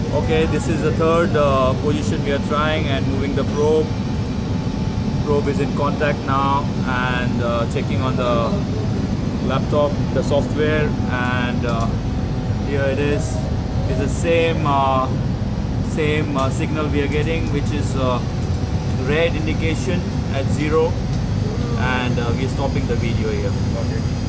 Okay, this is the third position we are trying and moving the probe. Probe is in contact now and checking on the laptop, the software, and here it is. It's the same signal we are getting, which is red indication at 0, and we are stopping the video here. Okay.